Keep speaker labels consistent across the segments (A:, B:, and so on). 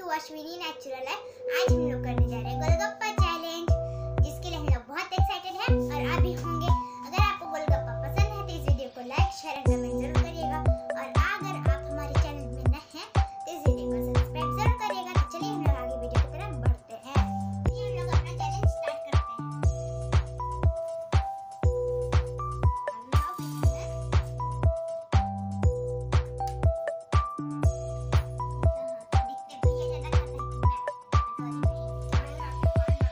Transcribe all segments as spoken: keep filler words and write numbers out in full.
A: To Ashwini natural है। आज हम लोग करने जा रहे हैं गोलगप्पा चैलेंज, जिसके लिए हम लोग बहुत एक्साइटेड हैं और आप भी होंगे। अगर आपको गोलगप्पा पसंद है तो इस वीडियो को लाइक शेयर एंड कमेंट जरूर करिएगा, और अगर आप हमारे चैनल में नए हैं तो इस वीडियो को सब्सक्राइब जरूर करिएगा। तो चलिए हम लोग आगे वीडियो की तरफ बढ़ते हैं। ये हम लोग अपना चैलेंज स्टार्ट करते हैं। दिखते भैया ज्यादा खाता है कि मैं? बताओ जी भाई।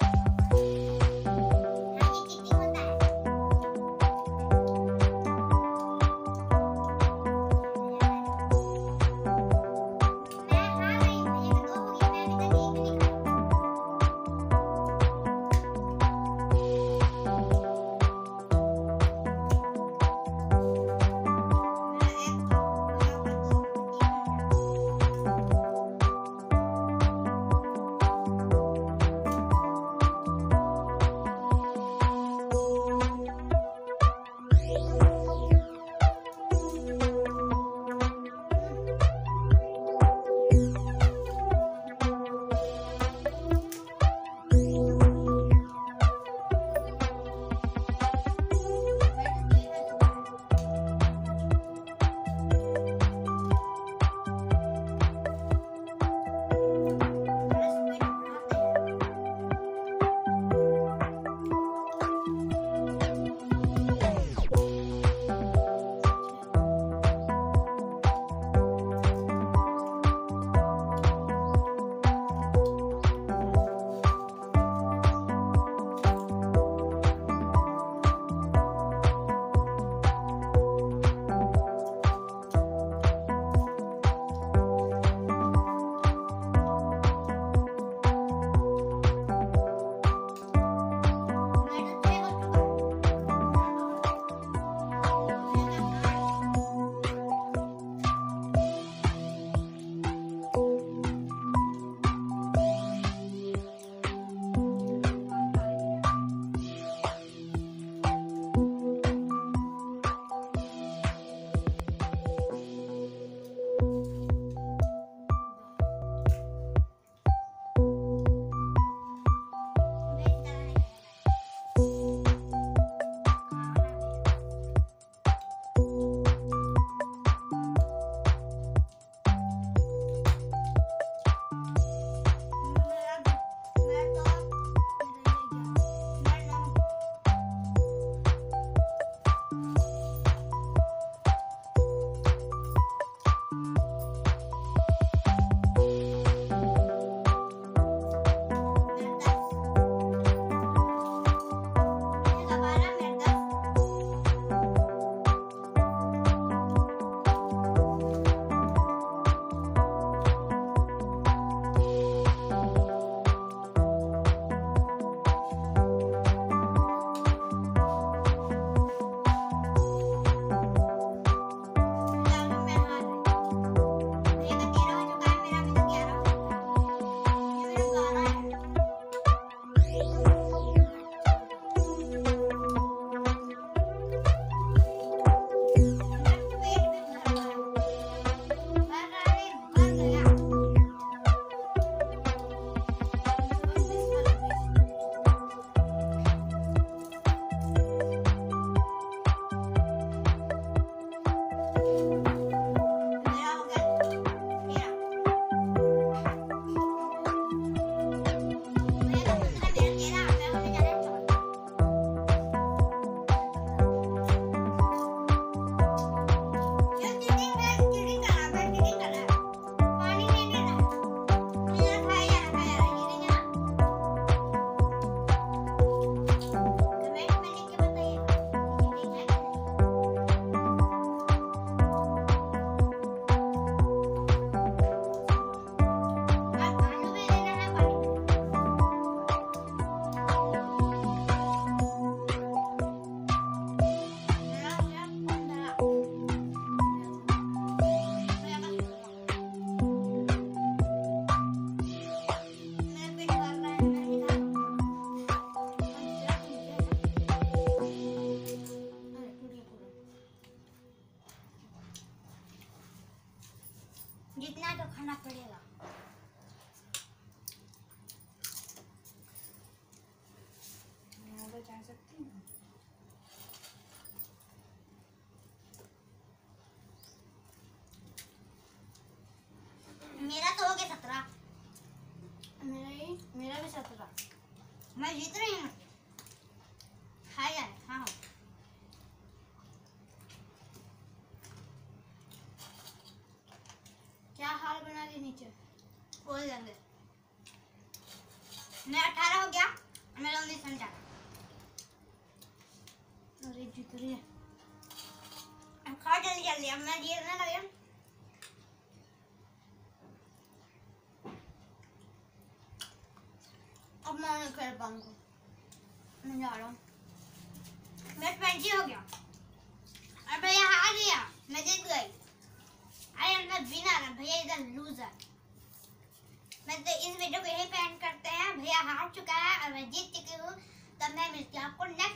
A: तो हो गए सत्रह।
B: मेरा ही मेरा भी सत्रह।
A: मैं जीत रही हूँ। हाँ यार हाँ
B: क्या हाल बना दी नीचे
A: बोल देंगे। मेरा अठारह हो गया, मेरा उन्नीस घंटा।
B: अरे जीत रही है।
A: अब खाओ जल्दी जल्दी, अब मैं जीतने लगे।
B: अब मैं नहीं खेल पाऊंगा, मैं जा रहा हूँ।
A: मेरा ट्वेंटी हो गया। और भैया हार गया, मैं जीत गई। अरे अंदर विनर है भैया, इधर लूजर। मैं तो इस वीडियो को यही पे एंड करते हैं। भैया हार चुका है और मैं जीत चुकी हूँ। तब मैं मिलती हूँ आपको नेक्स्ट